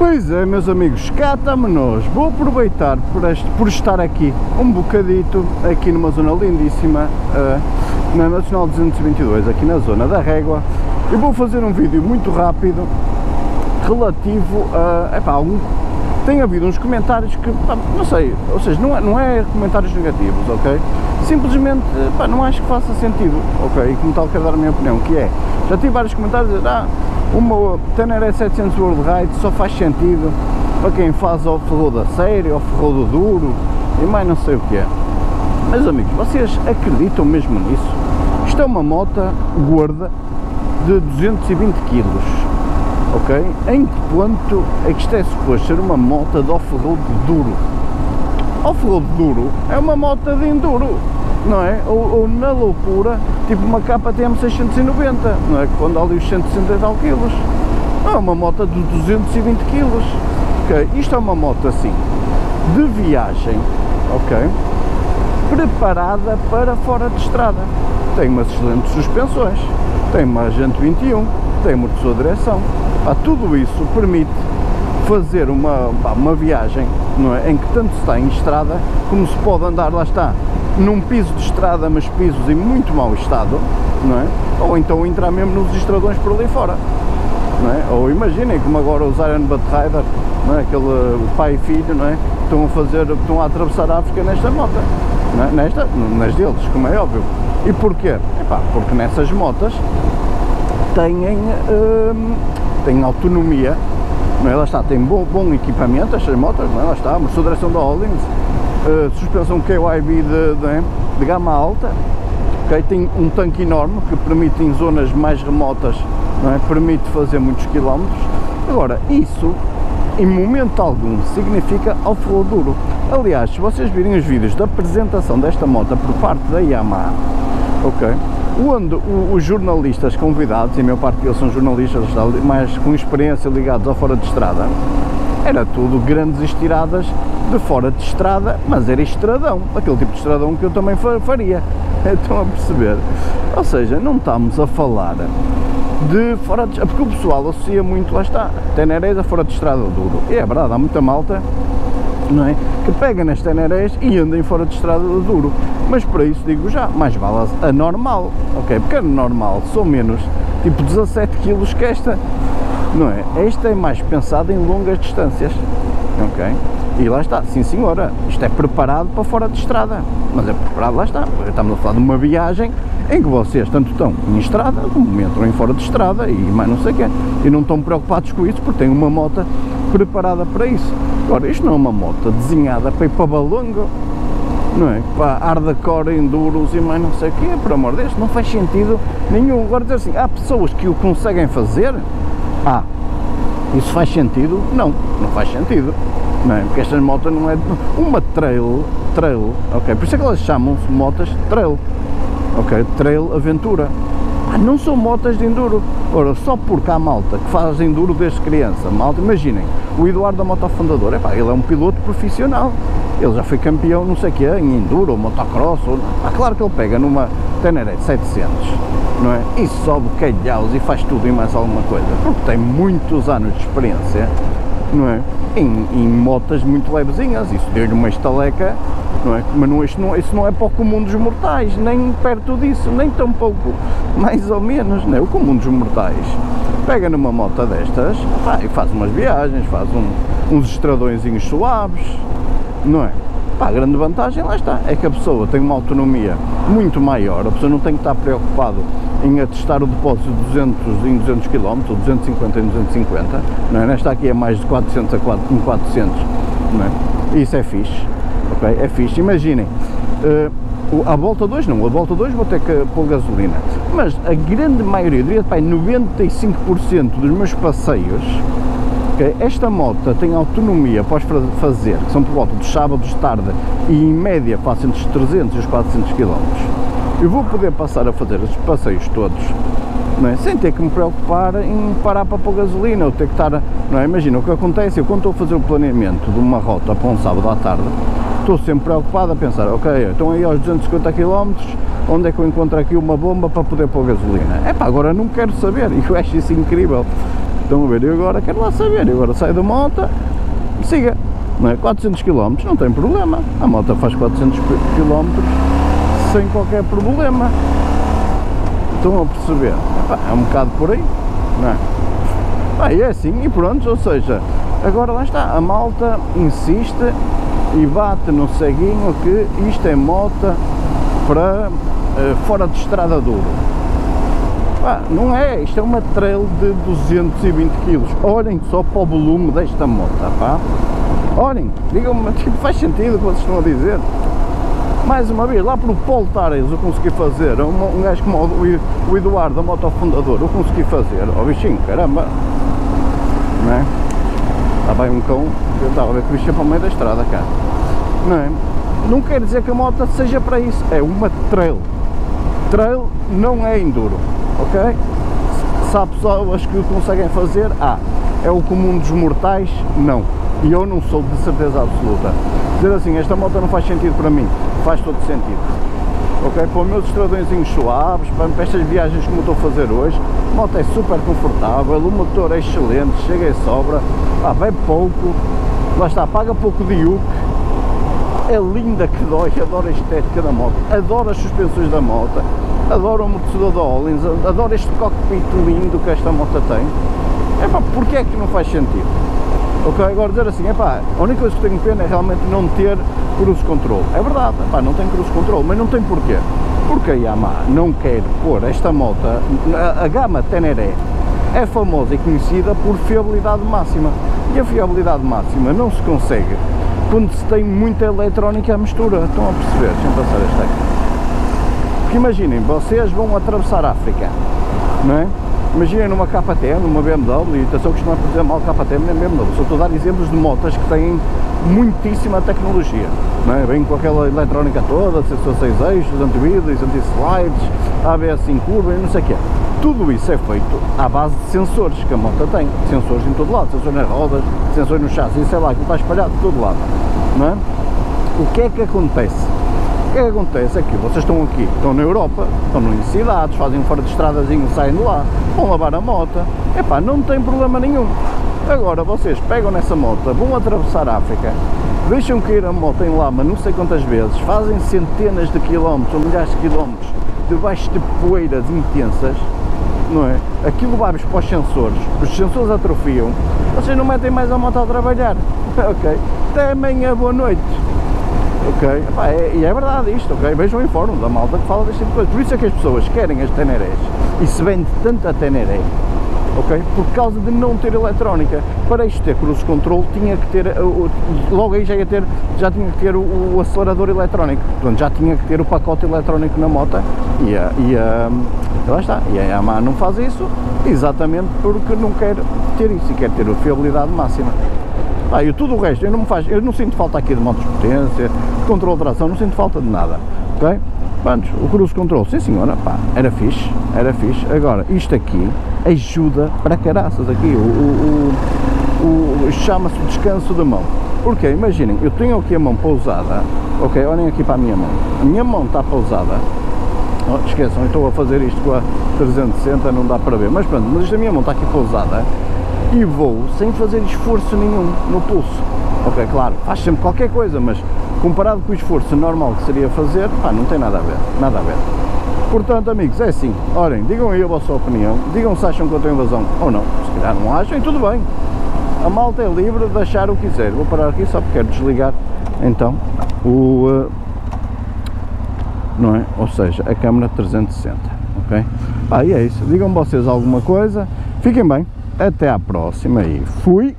Pois é, meus amigos, cá estamos nós. Vou aproveitar por estar aqui um bocadito, aqui numa zona lindíssima, na Nacional 222, aqui na zona da Régua, e vou fazer um vídeo muito rápido relativo a tem havido uns comentários que, não sei, ou seja, não é comentários negativos, ok? Simplesmente, não acho que faça sentido, ok? E como tal, quero dar a minha opinião, que é, já tive vários comentários a dizer, uma Tenere 700 World Ride só faz sentido para quem faz off-road a sério, off-road duro e mais não sei o que é. Meus amigos, vocês acreditam mesmo nisso? Isto é uma moto gorda de 220 kg, ok? Em que ponto é que isto é suposto ser uma moto de off-road duro? Off-road duro é uma moto de enduro, não é? Ou na loucura, tipo uma KTM 690, não é? Quando há ali os 160 e tal quilos. Não é uma moto de 220 kg, ok? Isto é uma moto assim, de viagem, ok? Preparada para fora de estrada. Tem umas excelentes suspensões, tem uma Agente 21, tem amortecedor de direção. Tudo isso permite fazer uma viagem, não é? Em que tanto se está em estrada, como se pode andar, lá está, num piso de estrada, mas pisos em muito mau estado, não é? Ou então entrar mesmo nos estradões por ali fora, não é? Ou imaginem como agora os Iron Butt Rider, não é? Aquele pai e filho, não é? Estão a atravessar a África nesta moto, não é? Nas deles, como é óbvio. E porquê? Porque nessas motas têm autonomia, não é? Lá está, tem bom equipamento estas motas, não é? Lá está, amortecedor de direção da Hollings, suspensão KYB de gama alta, okay? Tem um tanque enorme que permite em zonas mais remotas, não é? Permite fazer muitos quilómetros. Agora, isso em momento algum significa off-road duro. Aliás, se vocês virem os vídeos da apresentação desta moto por parte da Yamaha, ok? Onde os jornalistas convidados, e a maior parte deles são jornalistas mais com experiência ligados ao fora de estrada, era tudo grandes estiradas de fora de estrada, mas era estradão, aquele tipo de estradão que eu também faria, estão a perceber? Ou seja, não estamos a falar de fora de estrada, porque o pessoal associa muito, lá está, Tenerés a fora de estrada duro, e é verdade, há muita malta, não é? Que pega nas Tenerés e anda em fora de estrada duro, mas para isso digo já, mais vale a normal, ok? Porque a normal são menos, tipo 17 kg que esta, não é? Esta é mais pensada em longas distâncias, ok? E lá está, sim senhora, isto é preparado para fora de estrada, mas é preparado, lá está, porque estamos a falar de uma viagem em que vocês tanto estão em estrada como entram em fora de estrada e mais não sei o quê, e não estão preocupados com isso porque têm uma moto preparada para isso. Agora, isto não é uma moto desenhada para ir para balongo, não é? Para hardcore, enduros e mais não sei o quê, por amor de Deus, não faz sentido nenhum. Agora dizer assim, há pessoas que o conseguem fazer, isso faz sentido? Não faz sentido, não é? Porque estas motos não é uma trail, ok? Por isso é que elas chamam-se motas trail, ok? Trail aventura. Não são motas de enduro. Ora, só porque há malta que faz enduro desde criança, malta, imaginem, o Eduardo da Moto Fundador, ele é um piloto profissional, ele já foi campeão, não sei o que é, em enduro, ou motocross, claro que ele pega numa Tenere 700, não é? E sobe calhaus e faz tudo e mais alguma coisa, porque tem muitos anos de experiência, não é? Em motas muito levezinhas, isso deu-lhe uma estaleca, não é? Mas isso não é para o comum dos mortais, nem perto disso, nem tão pouco, mais ou menos, não é? O comum dos mortais pega numa moto destas, e faz umas viagens, faz uns estradõezinhos suaves, não é? A grande vantagem, lá está, é que a pessoa tem uma autonomia muito maior, a pessoa não tem que estar preocupado em atestar o depósito de 200 em 200 km, ou 250 em 250, não é? Nesta aqui é mais de 400 em 400, não é? Isso é fixe, ok? É fixe, imaginem, a volta 2 não, a volta 2 vou ter que pôr gasolina, mas a grande maioria, eu diria, 95% dos meus passeios, okay, esta moto tem autonomia para fazer, que são por volta dos sábados de tarde, e em média faço entre os 300 e os 400 km. Eu vou poder passar a fazer esses passeios todos, não é? Sem ter que me preocupar em parar para pôr gasolina, ou ter que estar, não é? Imagina, o que acontece, eu quando estou a fazer o planeamento de uma rota para um sábado à tarde, estou sempre preocupado a pensar, ok, então aí aos 250 km, onde é que eu encontro aqui uma bomba para poder pôr gasolina? Agora não quero saber, e eu acho isso incrível, Estão a ver? Eu agora quero lá saber, eu agora saio da moto e siga, não é? 400 km, não tem problema, a moto faz 400 km sem qualquer problema. Estão a perceber? Epá, é um bocado por aí, não é? E é assim, e pronto, ou seja, agora lá está, a malta insiste e bate no ceguinho que isto é moto para fora de estrada duro. Não é, isto é uma trail de 220 kg, olhem só para o volume desta moto, pá. Olhem, digam-me, faz sentido o que vocês estão a dizer? Mais uma vez, lá para o Polo Tares eu consegui fazer, um gajo como o Eduardo, da moto fundador, eu consegui fazer, bichinho, caramba, não é? Lá vai um cão, eu estava a ver que o bicho é para o meio da estrada, cara, não é? Não quer dizer que a moto seja para isso, é uma trail. Trail não é enduro, ok? Se há pessoas que o conseguem fazer, é o comum dos mortais, não. E eu não sou de certeza absoluta. Dizer assim, esta moto não faz sentido para mim, faz todo sentido. Ok? Para os meus estradõezinhos suaves, para estas viagens como eu estou a fazer hoje, a moto é super confortável, o motor é excelente, chega e sobra, bebe pouco, lá está, paga pouco de IUC, é linda que dói, adoro a estética da moto, adoro as suspensões da moto, adoro o amortecedor da Öhlins, adoro este cockpit lindo que esta moto tem. Porquê é que não faz sentido? Ok, agora dizer assim, a única coisa que tenho pena é realmente não ter cruise control. É verdade, não tem cruise control, mas não tem porquê. Porque a Yamaha não quer pôr esta moto, a gama Ténéré é famosa e conhecida por fiabilidade máxima. E a fiabilidade máxima não se consegue quando se tem muita eletrónica à mistura. Estão a perceber? Deixa-me passar esta aqui. Porque imaginem, vocês vão atravessar a África, não é? Imaginem numa KTM, numa BMW, e atenção que isto não é por dizer mal KTM nem BMW, só estou a dar exemplos de motas que têm muitíssima tecnologia, não é? Vem com aquela eletrónica toda, sensor 6 eixos, anti-vidros, anti-slides, ABS em curva e não sei o quê. Tudo isso é feito à base de sensores que a moto tem, sensores em todo lado, sensores nas rodas, sensores no chassi, sei lá, que está espalhado de todo lado, não é? O que é que acontece? O que é que acontece é que vocês estão aqui, estão na Europa, estão em cidades, fazem um fora de estradazinho, saem de lá, vão lavar a moto, não tem problema nenhum. Agora vocês pegam nessa moto, vão atravessar a África, deixam cair a moto em lama não sei quantas vezes, fazem centenas de quilómetros ou milhares de quilómetros debaixo de poeiras intensas, não é? Aquilo vai-vos para os sensores atrofiam, vocês não metem mais a moto a trabalhar, ok? Até amanhã, boa noite. Ok, e é verdade isto, ok? Vejam em fórum da malta que fala deste tipo de coisa. Por isso é que as pessoas querem as Ténérés e se vende tanta Ténéré, ok? Por causa de não ter eletrónica. Para isto ter cruise control tinha que ter, logo aí já tinha que ter o acelerador eletrónico, portanto já tinha que ter o pacote eletrónico na moto lá está, e a Yamaha não faz isso exatamente porque não quer ter isso e quer ter a fiabilidade máxima. E tudo o resto, eu não sinto falta aqui de motos de potência, de controle de tração, não sinto falta de nada, ok? Pronto, o cruise control, sim senhora, era fixe, agora, isto aqui ajuda para caraças aqui, chama-se o descanso da mão, porque imaginem, eu tenho aqui a mão pousada, ok, olhem aqui para a minha mão está pousada, esqueçam, eu estou a fazer isto com a 360, não dá para ver, mas pronto, mas a minha mão está aqui pousada, e vou sem fazer esforço nenhum no pulso, ok, claro, faz sempre qualquer coisa, mas comparado com o esforço normal que seria fazer, não tem nada a ver. Portanto, amigos, é assim, olhem, digam aí a vossa opinião, digam se acham que eu tenho razão ou não, se calhar não acham e tudo bem, a malta é livre de achar o que quiser. Vou parar aqui só porque quero desligar, então, não é? Ou seja, a câmera 360, ok? E é isso, digam vocês alguma coisa, fiquem bem. Até à próxima e fui!